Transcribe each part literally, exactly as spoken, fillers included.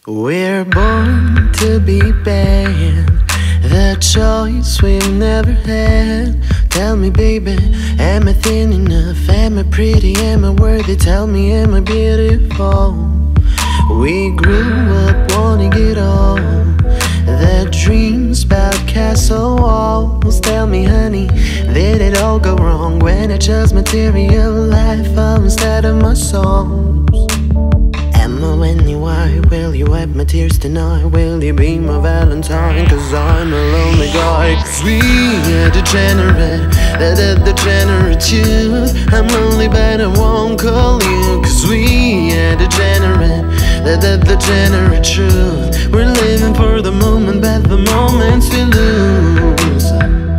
We're born to be bad, the choice we've never had. Tell me baby, am I thin enough? Am I pretty? Am I worthy? Tell me, am I beautiful? We grew up wanting it all, the dreams about castle walls. Tell me honey, did it all go wrong when I chose material life instead of my songs? Am I when you are? Will you wipe my tears tonight? Will you be my valentine? Cause I'm a lonely guy. Cause we are degenerate, that is degenerate youth. I'm lonely but I won't call you. Cause we are degenerate, that is degenerate truth. We're living for the moment but the moments we lose.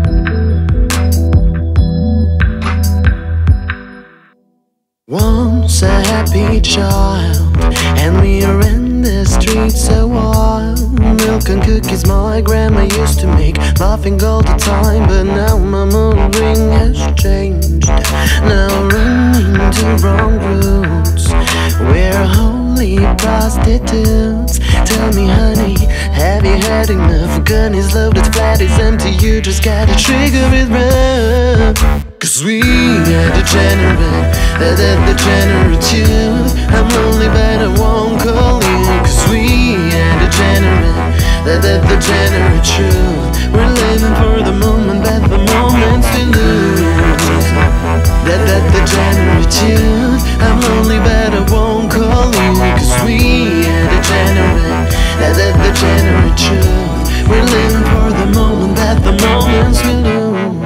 Once a happy child, and we are in the streets so wild. Milk and cookies my grandma used to make, laughing all the time. But now my mood ring has changed, now running to wrong roots. We're holy prostitutes. Tell me honey, have you had enough? Gun is loaded, flat is empty, you just gotta trigger it rough. Cause we are degenerate, that is degenerate youth. I'm lonely but I won't call you. Cause we are degenerate, that is degenerate truth. We're living for the moment but the moments we lose. That that degenerate youth. I'm lonely but I won't call you. Cause we are degenerate, that is degenerate truth. We're living for the moment but the moments we lose.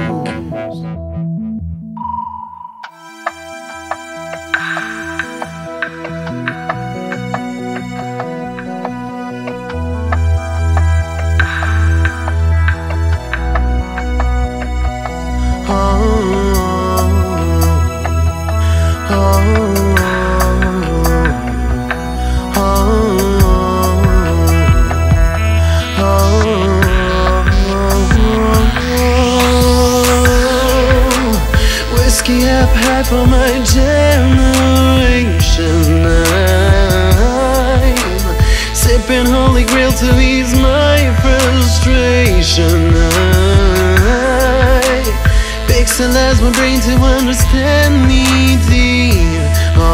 For my generation, I'm sipping Holy Grail to ease my frustration. I pixelize my brain to understand me deep.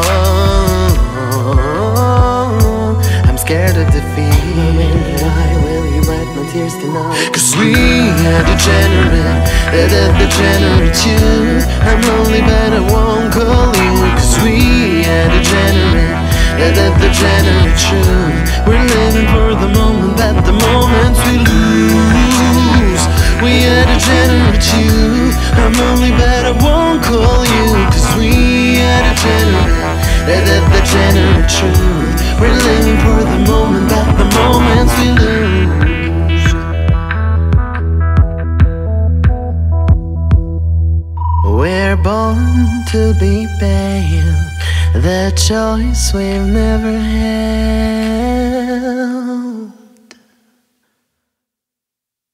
Oh, I'm scared of defeat. Why will you wipe my tears tonight? Cause we are degenerate, that is degenerate youth. I'm lonely but I won't call you. Cause we are degenerate, that is degenerate truth. We're living for the moment but the moments we lose. We are degenerate youth. I'm lonely but I won't call you. Cause we are degenerate, that is degenerate truth. We're living for the moment but the moments we lose. We're born to be bad, the choice we've never had.